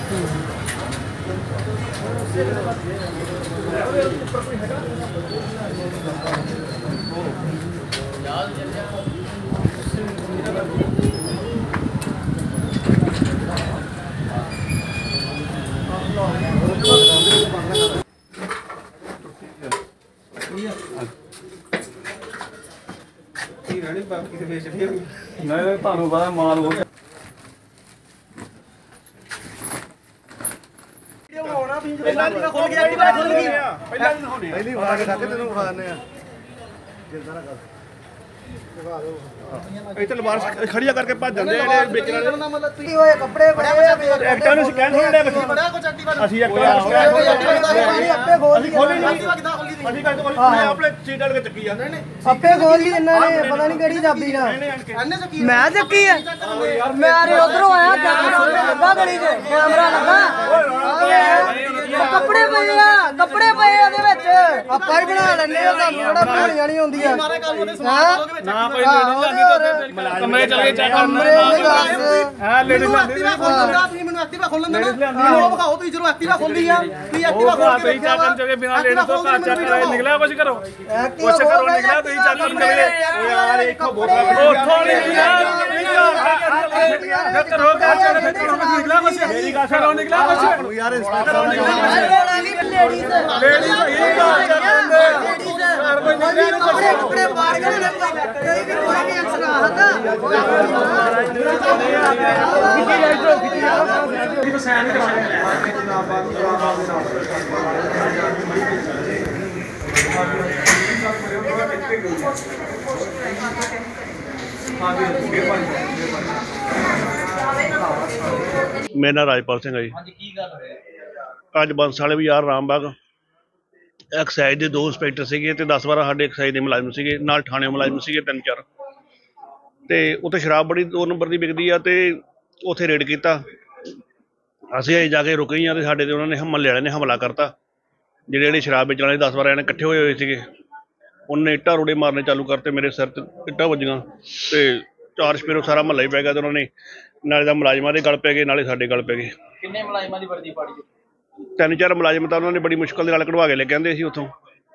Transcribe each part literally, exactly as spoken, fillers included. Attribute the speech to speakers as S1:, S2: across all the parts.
S1: नहीं ਤੁਹਾਨੂੰ ਪਤਾ ਮਾਲ ਹੋ
S2: ਪਹਿਲਾਂ ਨਹੀਂ ਖੁੱਲ ਗਿਆ ਐਕਟਿਵਾ ਖੁੱਲ ਗਈ
S1: ਪਹਿਲਾਂ ਨਹੀਂ ਦਿਖਾਉਣੇ
S2: ਪਹਿਲੀ ਵਾਰ ਕੇ ਖਾਤੇ ਤੈਨੂੰ ਵਿਖਾ ਦਿੰਦੇ ਆ ਜਿੰਦਾ ਨਾ ਕਰ ਵਿਖਾ ਦਿਓ
S1: ਇੱਥੇ ਲਵਾਰ ਖੜੀਆਂ ਕਰਕੇ ਭੱਜ ਜਾਂਦੇ ਜਿਹੜੇ ਵੇਚਣ ਵਾਲੇ
S2: ਮਤਲਬ ਤੁਸੀਂ ਹੋਏ ਕੱਪੜੇ ਬੜੇ
S1: ਐਕਟਾਂ ਨੂੰ ਸਕੈਨ ਥੋੜਾ ਬੱਚੀ
S2: ਬੜਾ ਕੁਝ ਐਕਟਿਵਾ
S1: ਅਸੀਂ ਐਕਟਾਂ ਨੂੰ ਸਕੈਨ
S2: ਆਪੇ ਖੋਲ
S1: ਅਸੀਂ ਖੋਲੀ ਨਹੀਂ ਅਸੀਂ ਕੱਲ ਤੋਂ ਆਪਣੇ ਸੀਟ ਵਾਲੇ ਚੱਕੀ ਜਾਂਦੇ ਨੇ
S2: ਆਪੇ ਖੋਲ ਲਈ ਇਹਨਾਂ ਨੇ ਪਤਾ ਨਹੀਂ ਕਿਹੜੀ ਚਾਬੀ ਨਾਲ ਮੈਂ ਚੱਕੀ ਆ ਮੈਂ ਆਰੇ ਉਧਰੋਂ ਆਇਆ ਲੱਗਾ ਗਲੀ 'ਚ ਕੈਮਰਾ ਲੱਗਾ ਕੱਪੜੇ ਪਏ ਆ ਕੱਪੜੇ ਪਏ ਉਹਦੇ ਵਿੱਚ ਆਪਾਂ ਹੀ ਬਣਾ ਲੈਣੇ ਆ ਤੁਹਾਨੂੰ ਕਿਹੜਾ ਬਣਾਉਣੀਆਂ ਨਹੀਂ ਹੁੰਦੀਆਂ
S1: ਨਾ ਕੋਈ ਕਮਰੇ ਚੱਲ ਗਏ ਚੈੱਕ
S2: ਕਮਰੇ ਦੇ ਦੱਸ
S1: ਹਾਂ ਲੇਡੀਜ਼ ਲੈਂਦੇ
S2: ਤੁਸੀਂ ਮੈਨੂੰ ਐਕਟਿਵਾ ਖੋਲਣ ਦੇਣਾ ਮੈਨੂੰ ਵਿਖਾਓ ਤੁਸੀਂ ਜਦੋਂ ਐਕਟਿਵਾ ਖੋਲੀ ਆ ਤੁਸੀਂ ਐਕਟਿਵਾ ਖੋਲ ਕੇ
S1: ਚੈੱਕ ਕਰਨ ਚੋਗੇ ਬਿਨਾਂ ਲੇਡੀਜ਼ ਤੋਂ ਘਰ ਚੈੱਕ ਕਰਾਏ ਨਿਕਲਿਆ ਕੁਝ ਕਰੋ ਕੁਛ ਕਰੋ ਨਿਕਲਿਆ ਤੁਸੀਂ ਚੈੱਕ ਕਰਨ ਚੋਗੇ ਓ ਯਾਰ ਇੱਕੋ ਬੋਤਲ ਉੱਥੋਂ ਨਿਕਲਿਆ ਨਿਕਲਿਆ ਕਰੋ ਘਰ ਚੈੱਕ ਨਿਕਲਿਆ ਕੁਛ ਮੇਰੀ ਗੱਲ ਕਰੋ ਨਿਕਲਿਆ ਕੁਛ ਯਾਰ ਇੰਸਪੈਕਟਰ
S2: ਲੇਡੀਜ਼
S1: ਲੇਡੀਜ਼ ਇਹ ਘਰ ਚੈੱਕ ਕਰਦੇ ਘਰ ਕੋਈ ਨਿਕਲਿਆ
S2: ਕੱਪੜੇ ਕੱਪੜੇ ਬਾਹਰ ਕੋਈ ਵੀ ਕੋਈ ਵੀ ਐਕਸਟਰਾ ਹੱਦਾ
S3: मेरा नाम राजपाल सिंह है जी। अज बंस वाले भी यार रामबाग एक्साइज के दो इंस्पैक्टर से दस बारह साढ़े एक्साइज के मुलाजम से नाल थाने मुलाजम से तीन चार तो उत्थे शराब बड़ी दो नंबर की बिकती है तो उत्थे रेड किया असीं अजे जाके रुके ही हाँ तो साडे ते उन्होंने महल्ले वाले ने हमला करता जिहड़े जिहड़े शराब बेचण वाले दस बारह जने इकट्ठे होए हुए थे उन्होंने इट्टा रोड़े मारने चालू करते मेरे सिर ते इट्टा वजियां तो चार चपेरों सारा महल्ला ही पै गया तो उन्होंने नाले दा मुलाजमां दे गल पै गए नाले साडे गल पै गए
S4: किन्ने मुलाजमां दी वर्दी पाड़ी
S3: तीन चार मुलाजम तो उन्होंने बड़ी मुश्किल नाल कढ़वा के ले कहते सी उत्थों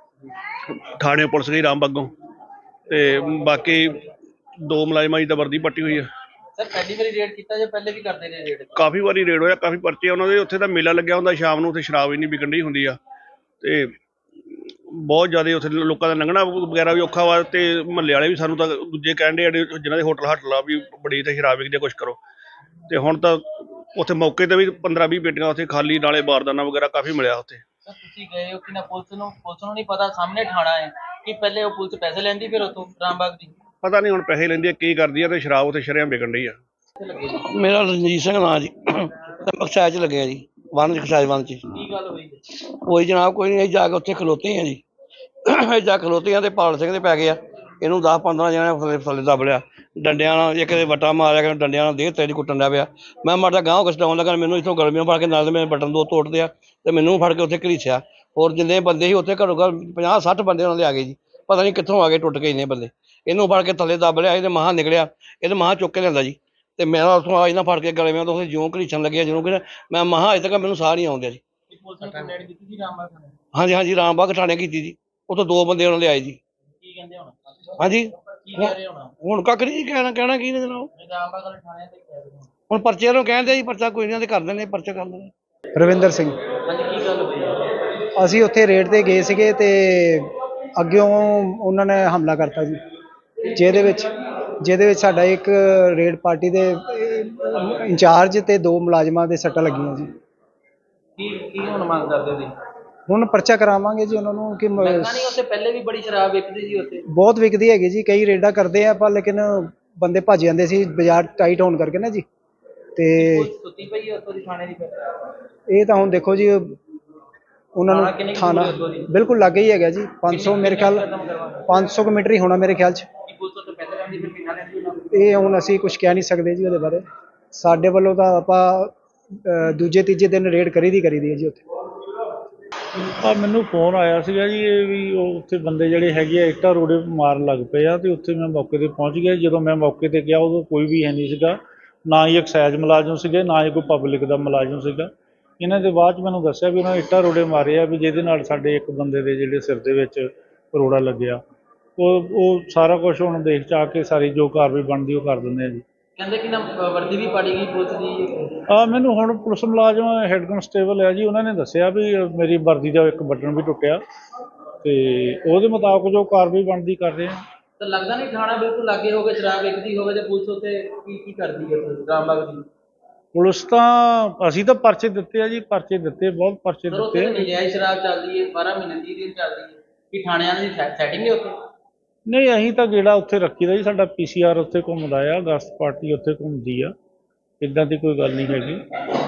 S3: थाने पुलिस गई रामबागों ते बाकी दो मुलाजमां दी तां वर्दी पट्टी हुई है
S4: सर पहली बारी रेड किया जो पहले भी करते रहे रेड
S3: काफ़ी बारी रेड होया काफ़ी परचे उन्होंने उत्थे तां मेला लग्या हुंदा शाम नूं उत्थे शराब इन्नी विकण दी हुंदी आ ते बहुत ज़्यादा उत्थे लोकां दा लंघना वगैरह भी औखा वा ते महल्ले वाले भी सानूं तां दूजे कहण डे जिन्हां दे होटल हाटल आ भी बड़ी इत्थे शराब विकदी कुछ करो ते हुण तां उत्थे मौके ते भी पंद्रह बीस पेटियां उत्थे खाली नाले बारदाना वगैरह काफ़ी मिलिया उत्थे
S4: सर तुसीं गए हो कि ना पुलिस नूं पुलिस नूं नहीं पता सामने ठाणा है कि पहले वो पुलिस पैसे लैंदी फिर उत्थों रामबाग दी
S3: पता नहीं हुण पैसे लैंदी की करदी है ते शराब उत्थे शरेआम विकण डी आ
S5: मेरा रंजीत सिंह नाम जी एक्साइज च लगे जी वन एक्साइज वन च
S4: की गल हुई
S5: कोई जनाब कोई नहीं जाके उत्थे खलोते हैं जी जा खलोते हैं तो पाल सिंह दे पै गए इनू दस पंद्रह जने थले थले दब लिया डंडिया एक वटा मारिया डंडिया देह तेरी कुट्टन लग पिया मैं माड़ा गांव कछडाउन लगा मैनू इत्थों गलमियों फड़ के नाल मेरे बटन दो तोड़ दिया तो मैनू फड़ के उत्थे घरीसिया होर जिन्ने बंदे ही उत्थे घरों घर पचास सठ बंदे उन्होंने आ गए जी पता नहीं कित्थों आ गए टुट के इन्ने बंदे इनू फड़ के थले दब लिया ये महा निकलिया ये महा चुक के लिया जी तो मेरा उतों आई ना फड़ के गले में तो ज्यों घरीसन लगे ज्यों कि मैं महा अजे तक मैनू साह नहीं आउंदे जी हाँ जी हाँ जी रामबाग थाने की जी उतो दो बंदे उन्होंने आए जी हाँ जी हुण कक्ख नहीं कहना कहना की हुण परचे नूं कहंदे जी परचा कोई नहीं कर देने परचा कर देने
S6: रविंदर सिंह ਅਸੀਂ ਉੱਥੇ ਰੇਡ ਤੇ ਗਏ ਸੀਗੇ ਤੇ ਅੱਗਿਓਂ ਉਹਨਾਂ ਨੇ ਹਮਲਾ ਕਰਤਾ ਜੀ ਜਿਹਦੇ ਵਿੱਚ ਜਿਹਦੇ ਵਿੱਚ ਸਾਡਾ ਇੱਕ ਰੇਡ ਪਾਰਟੀ ਦੇ ਇੰਚਾਰਜ ਤੇ ਦੋ ਮੁਲਾਜ਼ਮਾਂ ਦੇ ਸੱਟਾਂ ਲੱਗੀਆਂ ਜੀ
S4: ਕੀ ਕੀ ਹੁਣ ਮੰਗ ਕਰਦੇ ਜੀ
S6: ਹੁਣ ਪਰਚਾ ਕਰਾਵਾਂਗੇ ਜੀ ਉਹਨਾਂ ਨੂੰ ਕਿ
S4: ਨਹੀਂ ਉੱਥੇ ਪਹਿਲੇ ਵੀ ਬੜੀ ਸ਼ਰਾਬ ਵਿਕਦੀ ਸੀ ਉੱਥੇ
S6: ਬਹੁਤ ਵਿਕਦੀ ਹੈਗੀ ਜੀ ਕਈ ਰੇਡਾਂ ਕਰਦੇ ਆ ਪਰ ਲੇਕਿਨ ਬੰਦੇ ਭੱਜ ਜਾਂਦੇ ਸੀ ਬਾਜ਼ਾਰ ਟਾਈਟ ਹੋਣ ਕਰਕੇ ਨਾ ਜੀ ਤੇ
S4: ਸੁੱਤੀ ਪਈ ਉੱਥੋਂ ਦੀ ਥਾਣੇ ਦੀ
S6: ਇਹ ਤਾਂ ਹੁਣ ਦੇਖੋ ਜੀ ਉਹਨਾਂ ਨੂੰ ਥਾਣਾ ਬਿਲਕੁਲ ਲਾਗੇ ਹੀ ਹੈਗਾ ਜੀ ਪੰਜ ਸੌ ਮੇਰੇ ਖਿਆਲ ਪੰਜ ਸੌ ਮੀਟਰ ਹੀ ਹੋਣਾ ਮੇਰੇ ਖਿਆਲ 'ਚ ਇਹ ਹੁਣ ਅਸੀਂ ਕੁਝ ਕਹਿ ਨਹੀਂ ਸਕਦੇ ਜੀ ਉਹਦੇ ਬਾਰੇ ਸਾਡੇ ਵੱਲੋਂ ਤਾਂ ਆਪਾਂ ਦੂਜੇ ਤੀਜੇ ਦਿਨ ਰੇਡ ਕਰੀ ਦੀ ਕਰੀ ਦੀ ਹੈ ਜੀ ਉੱਥੇ
S7: ਆ ਮੈਨੂੰ ਫੋਨ ਆਇਆ ਸੀਗਾ ਜੀ ਇਹ ਵੀ ਉਹ ਉੱਥੇ ਬੰਦੇ ਜਿਹੜੇ ਹੈਗੇ ਆ ਇੱਟਾਂ ਰੋੜੇ ਮਾਰਨ ਲੱਗ ਪਏ ਆ ਤੇ ਉੱਥੇ ਮੈਂ ਮੌਕੇ ਤੇ ਪਹੁੰਚ ਗਿਆ ਜਦੋਂ ਮੈਂ ਮੌਕੇ ਤੇ ਗਿਆ ਉਦੋਂ ਕੋਈ ਵੀ ਹੈ ਨਹੀਂ ਸੀਗਾ ਨਾ ਹੀ ਐਕਸਾਈਜ਼ ਮੁਲਾਜ਼ਮ ਸੀਗੇ ਨਾ ਹੀ ਕੋਈ ਪਬਲਿਕ ਦਾ ਮੁਲਾਜ਼ਮ ਸੀਗਾ ਇਹਨਾਂ ਦੇ ਬਾਅਦ 'ਚ ਮੈਨੂੰ ਦੱਸਿਆ ਵੀ ਉਹਨਾਂ ਨੇ ਇੱਟਾਂ ਰੋੜੇ ਮਾਰੇ ਆ ਵੀ ਜਿਹਦੇ ਨਾਲ ਸਾਡੇ ਇੱਕ ਬੰਦੇ ਦੇ ਜਿਹੜੇ ਸਿਰ ਦੇ ਵਿੱਚ ਰੋੜਾ ਲੱਗਿਆ। ਉਹ ਉਹ ਸਾਰਾ ਕੁਝ ਹੁਣ ਦੇਖ ਚਾ ਕੇ ਸਾਰੀ ਜੋ ਕਾਰਵਾਈ ਬਣਦੀ ਉਹ ਕਰ ਦਿੰਦੇ ਆ ਜੀ।
S4: ਕਹਿੰਦੇ ਕਿ ਨਾ ਵਰਦੀ ਵੀ ਪਾੜੀ ਗਈ ਪੁਲਿਸ ਦੀ।
S7: ਆ ਮੈਨੂੰ ਹੁਣ ਪੁਲਿਸ ਮੁਲਾਜ਼ਮ ਹੈੱਡ ਕਨਸਟੇਬਲ ਹੈ ਜੀ, ਉਹਨਾਂ ਨੇ ਦੱਸਿਆ ਵੀ ਮੇਰੀ ਵਰਦੀ ਦਾ ਇੱਕ ਬਟਨ ਵੀ ਟੁੱਟਿਆ ਤੇ ਉਹਦੇ ਮੁਤਾਬਕ ਜੋ ਕਾਰਵਾਈ ਬਣਦੀ ਕਰ ਰਹੇ ਆ।
S4: ਤਾਂ ਲੱਗਦਾ ਨਹੀਂ ਥਾਣਾ ਬਿਲਕੁਲ ਲਾਗੇ ਹੋਵੇ, ਸ਼ਰਾਬ ਵਿਕਦੀ ਹੋਵੇ ਤੇ ਪੁਲਿਸ ਉੱਤੇ ਕੀ ਕੀ ਕਰਦੀ ਹੈ ਰਾਮਬਾਗ ਦੀ
S7: ਪੁਲਿਸ? ਤਾਂ ਅਸੀਂ ਤਾਂ ਪਰਚੇ ਦਿੱਤੇ ਆ ਜੀ, ਪਰਚੇ ਦਿੱਤੇ, ਬਹੁਤ ਪਰਚੇ ਦਿੱਤੇ।
S4: ਨਜਾਇਜ਼ ਸ਼ਰਾਬ ਚੱਲਦੀ ਹੈ, ਬਾਰਾਂ ਮਹੀਨੇ ਤੀਹ ਦਿਨ ਚੱਲਦੀ ਹੈ, ਕੀ ਥਾਣਿਆਂ ਦੀ ਸੈਟਿੰਗ ਹੈ ਉੱਥੇ?
S7: ਨਹੀਂ, ਅਸੀਂ ਤਾਂ ਜਿਹੜਾ ਉੱਥੇ ਰੱਖੀਦਾ ਜੀ, ਸਾਡਾ ਪੀ ਸੀ ਆਰ ਉੱਥੇ ਘੁੰਮਦਾ ਆ, ਗਸ਼ਤ ਪਾਰਟੀ ਉੱਥੇ ਘੁੰਮਦੀ ਆ, ਇੱਦਾਂ ਦੀ ਕੋਈ ਗੱਲ ਨਹੀਂ ਹੈਗੀ।